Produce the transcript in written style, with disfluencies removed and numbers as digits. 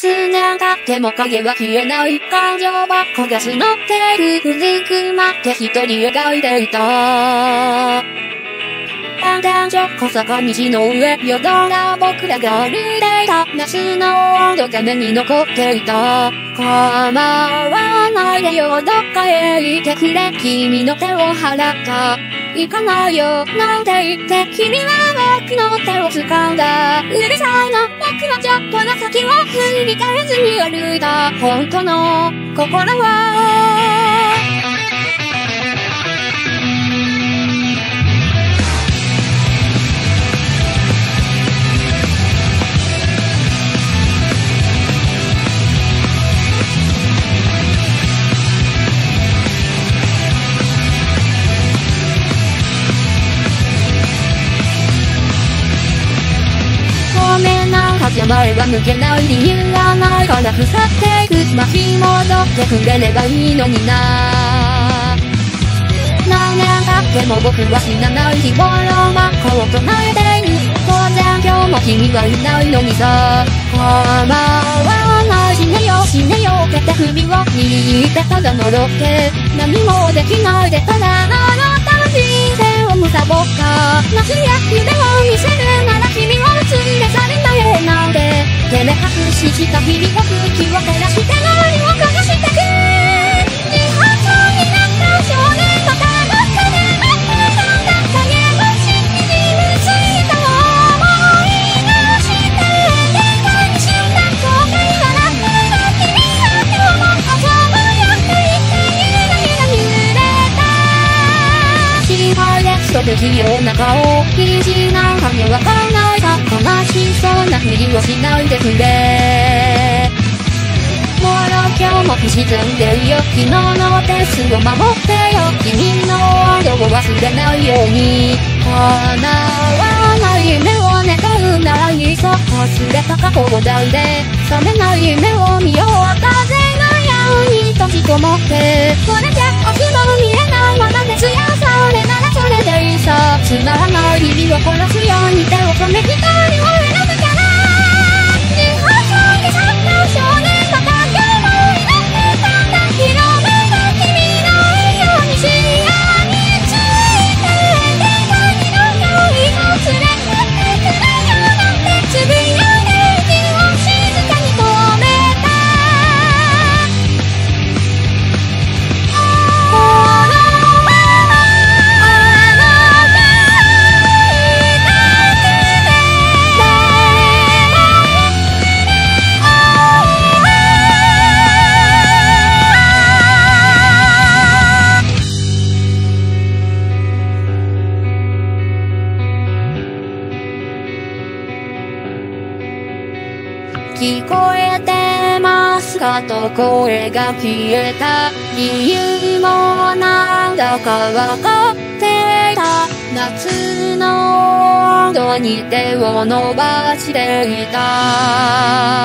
数年経っても影は消えない感情ばっかが募ってるうずくまって一人描いていた。だんだんちょっこ坂道の上よどんだ僕らが歩いていた夏の温度が目に残っていた。構わないでよどっかへ行ってくれ君の手を払った行かないよなんて言って君は僕の手を掴んだ。うるさいな僕はちょっとの先を振り返ずに歩いた。本当の心は前は向けない理由がないから腐っていく巻き戻ってくれればいいのにな。何年経っても僕は死なない日頃真っ向を唱えている。当然今日も君はいないのにさ。構わない死ねよ死ねよって手首を握ってただ呪って何もできないでただのあなたの人生を貪った夏や夢を見せるなら君を連れ去るなよなんて照れ隠しした日々を空気を照らして何をかがしてく二発になった少年またどっかで待ってたんだ影をしにじみついた思い直して限界に瞬間後悔笑ってた君だけをもっとそうやっていってゆらゆら揺れた心配ですと不器用な顔意地なんかにわかんないさ悲しそうなふりをしないでくれ。もう今日も不沈んでるよ昨日のペースを守ってよ君の愛を忘れないように。叶わない夢を願うならいっそ忘れた過去を抱いて覚めない夢を見よう風のように閉じこもってこれじゃ明日も見えないままですよそれならそれでいいさつまらない日々を殺すように手を止め一人を選ぶから日本中で去った少年また今日も祈ってたんだ広めた君の笑顔に視野について限界の距離を連れてってくれよなんてつぶやいて息を静かに止めた。聞こえてますかと声が消えた理由もなんだかわかっていた夏の温度に手を伸ばしていた。